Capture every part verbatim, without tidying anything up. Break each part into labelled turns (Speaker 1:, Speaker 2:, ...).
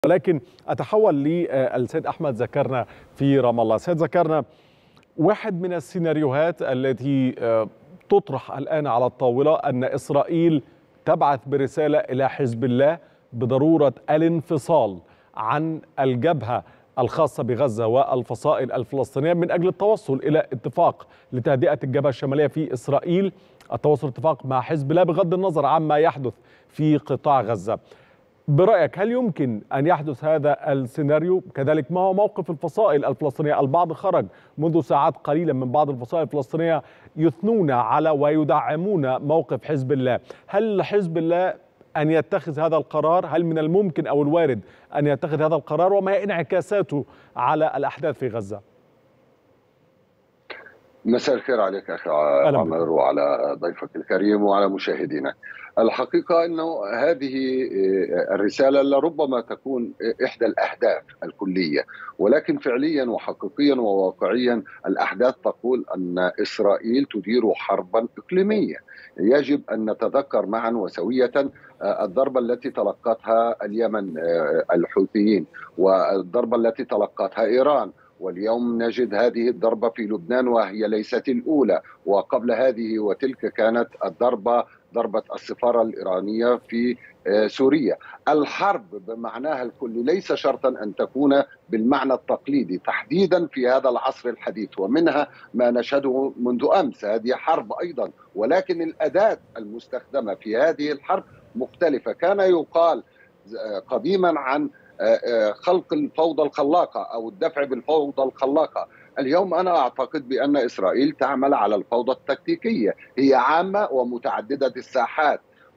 Speaker 1: ولكن أتحول للسيد أحمد ذكرنا في رام الله. سيد ذكرنا، واحد من السيناريوهات التي تطرح الآن على الطاولة أن إسرائيل تبعث برسالة إلى حزب الله بضرورة الانفصال عن الجبهة الخاصة بغزة والفصائل الفلسطينية من أجل التوصل إلى اتفاق لتهدئة الجبهة الشمالية في إسرائيل، التوصل اتفاق مع حزب الله بغض النظر عما يحدث في قطاع غزة. برأيك هل يمكن أن يحدث هذا السيناريو؟ كذلك ما هو موقف الفصائل الفلسطينية؟ البعض خرج منذ ساعات قليلة من بعض الفصائل الفلسطينية يثنون على ويدعمون موقف حزب الله. هل حزب الله أن يتخذ هذا القرار؟ هل من الممكن أو الوارد أن يتخذ هذا القرار؟ وما هي انعكاساته على الأحداث في غزة؟
Speaker 2: مساء الخير عليك أخي عمر وعلى ضيفك الكريم وعلى مشاهدينا. الحقيقة أنه هذه الرسالة لربما تكون إحدى الأهداف الكلية، ولكن فعليا وحقيقيا وواقعيا الأحداث تقول أن إسرائيل تدير حربا إقليمية. يجب أن نتذكر معا وسوية الضربة التي تلقتها اليمن الحوثيين والضربة التي تلقتها إيران، واليوم نجد هذه الضربة في لبنان وهي ليست الأولى، وقبل هذه وتلك كانت الضربة ضربة السفارة الإيرانية في سوريا. الحرب بمعناها الكلي ليس شرطا أن تكون بالمعنى التقليدي تحديدا في هذا العصر الحديث، ومنها ما نشهده منذ أمس، هذه حرب أيضا، ولكن الأداة المستخدمة في هذه الحرب مختلفة. كان يقال قديما عن خلق الفوضى الخلاقة أو الدفع بالفوضى الخلاقة. اليوم أنا أعتقد بأن إسرائيل تعمل على الفوضى التكتيكية، هي عامة ومتعددة الساحات،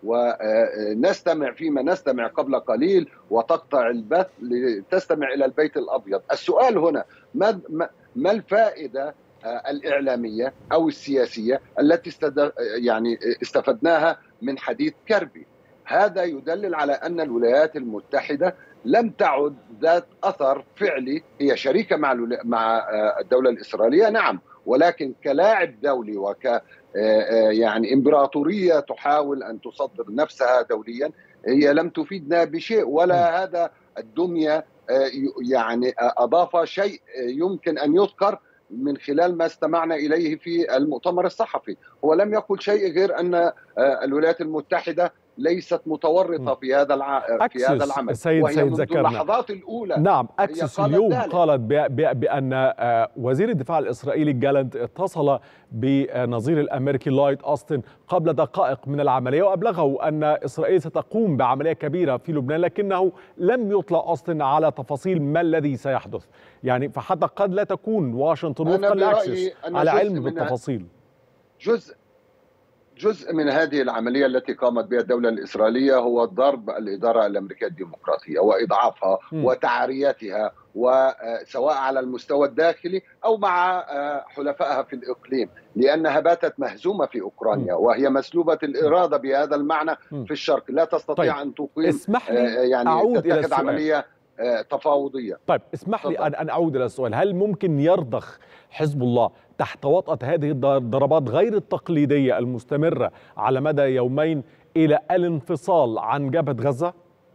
Speaker 2: ونستمع فيما نستمع قبل قليل وتقطع البث لتستمع إلى البيت الأبيض. السؤال هنا ما, ما الفائدة الإعلامية أو السياسية التي استد... يعني استفدناها من حديث كربي؟ هذا يدلل على أن الولايات المتحدة لم تعد ذات أثر فعلي. هي شريكة مع مع الدولة الإسرائيلية نعم، ولكن كلاعب دولي وك يعني إمبراطورية تحاول أن تصدر نفسها دوليا، هي لم تفيدنا بشيء، ولا هذا الدمية يعني أضاف شيء يمكن أن يذكر من خلال ما استمعنا إليه في المؤتمر الصحفي. هو لم يقل شيء غير أن الولايات المتحدة ليست متورطة في هذا الع... في هذا العمل،
Speaker 1: سيد
Speaker 2: وهي
Speaker 1: سيد
Speaker 2: منذ
Speaker 1: ذكرنا.
Speaker 2: اللحظات الأولى.
Speaker 1: نعم، أكسس اليوم
Speaker 2: ذلك.
Speaker 1: قالت بأن وزير الدفاع الإسرائيلي جالنت اتصل بنظير الأمريكي لويد أوستن قبل دقائق من العملية، وأبلغه أن إسرائيل ستقوم بعملية كبيرة في لبنان، لكنه لم يطلع أوستن على تفاصيل ما الذي سيحدث. يعني فحتى قد لا تكون واشنطن وفقا لأكسس على علم بالتفاصيل.
Speaker 2: جزء جزء من هذه العملية التي قامت بها الدولة الإسرائيلية هو ضرب الإدارة الأمريكية الديمقراطية وإضعافها م. وتعريتها، وسواء على المستوى الداخلي أو مع حلفائها في الإقليم، لأنها باتت مهزومة في أوكرانيا وهي مسلوبة الإرادة بهذا المعنى في الشرق، لا تستطيع
Speaker 1: طيب.
Speaker 2: أن تقيم
Speaker 1: اسمح لي
Speaker 2: يعني
Speaker 1: أعود إلى السؤال.
Speaker 2: عملية تفاوضية.
Speaker 1: طيب اسمح لي أن أعود إلى السؤال، هل ممكن يرضخ حزب الله تحت وطأة هذه الضربات غير التقليدية المستمرة على مدى يومين إلى الانفصال عن جبهة غزة؟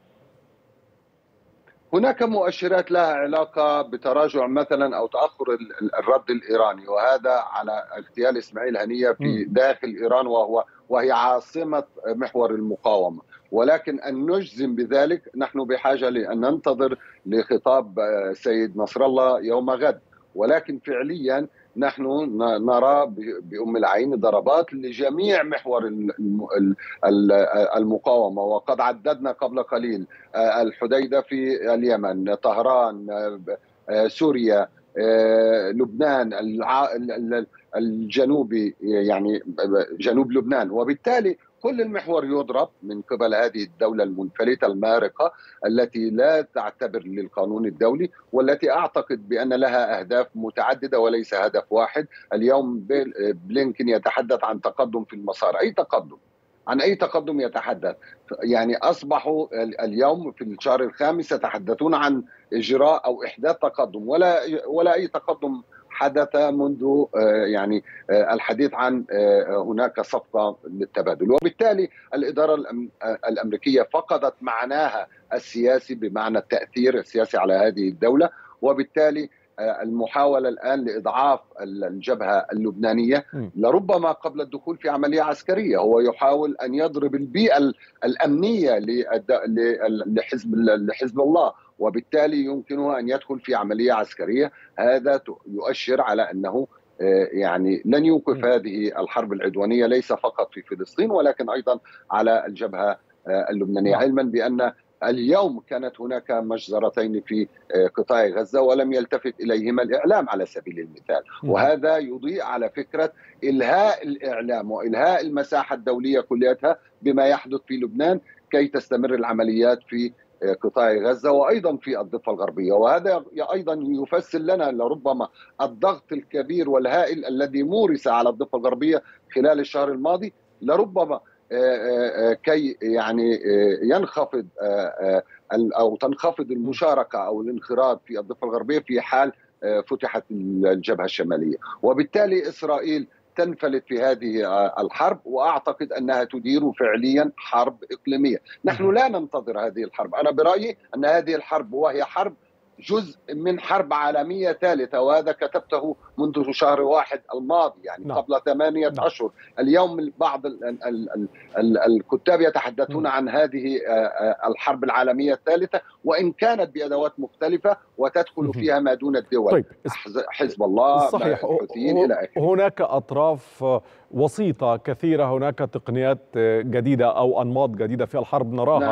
Speaker 2: هناك مؤشرات لها علاقة بتراجع مثلا أو تأخر الرد الإيراني، وهذا على اغتيال إسماعيل هنية في داخل إيران وهو وهي عاصمة محور المقاومة. ولكن أن نجزم بذلك نحن بحاجة لأن ننتظر لخطاب سيد نصر الله يوم غد، ولكن فعليا نحن نرى بأم العين ضربات لجميع محور المقاومة، وقد عددنا قبل قليل الحديدة في اليمن، طهران، سوريا، لبنان الجنوبي يعني جنوب لبنان. وبالتالي كل المحور يضرب من قبل هذه الدولة المنفلتة المارقة التي لا تعتبر للقانون الدولي، والتي أعتقد بأن لها أهداف متعددة وليس هدف واحد. اليوم بلينكن يتحدث عن تقدم في المسار. أي تقدم؟ عن أي تقدم يتحدث؟ يعني أصبحوا اليوم في الشهر الخامس يتحدثون عن إجراء أو إحداث تقدم، ولا ولا أي تقدم حدث منذ يعني الحديث عن هناك صفقة للتبادل، وبالتالي الإدارة الأمريكية فقدت معناها السياسي بمعنى التأثير السياسي على هذه الدولة، وبالتالي المحاولة الآن لإضعاف الجبهة اللبنانية لربما قبل الدخول في عملية عسكرية. هو يحاول أن يضرب البيئة الأمنية لحزب لحزب الله، وبالتالي يمكنه أن يدخل في عملية عسكرية. هذا يؤشر على أنه يعني لن يوقف هذه الحرب العدوانية ليس فقط في فلسطين ولكن أيضا على الجبهة اللبنانية، علما بأن اليوم كانت هناك مجزرتين في قطاع غزة ولم يلتفت إليهما الإعلام على سبيل المثال، وهذا يضيء على فكرة إلهاء الإعلام وإلهاء المساحة الدولية كلها بما يحدث في لبنان كي تستمر العمليات في قطاع غزة وأيضا في الضفة الغربية. وهذا أيضا يفسر لنا لربما الضغط الكبير والهائل الذي مورس على الضفة الغربية خلال الشهر الماضي، لربما كي يعني ينخفض أو تنخفض المشاركة أو الانخراط في الضفة الغربية في حال فتحت الجبهة الشمالية، وبالتالي إسرائيل تنفلت في هذه الحرب، وأعتقد أنها تدير فعليا حرب إقليمية. نحن لا ننتظر هذه الحرب، أنا برأيي أن هذه الحرب وهي حرب جزء من حرب عالمية ثالثة، وهذا كتبته منذ شهر واحد الماضي يعني نعم. قبل ثمانية نعم. أشهر. اليوم بعض ال ال ال ال الكتاب يتحدثون نعم. عن هذه الحرب العالمية الثالثة، وإن كانت بأدوات مختلفة وتدخل فيها ما دون الدول. طيب. حزب الله
Speaker 1: صحيح.
Speaker 2: إلى آخره.
Speaker 1: هناك أطراف وسيطة كثيرة، هناك تقنيات جديدة أو أنماط جديدة في الحرب نراها نعم.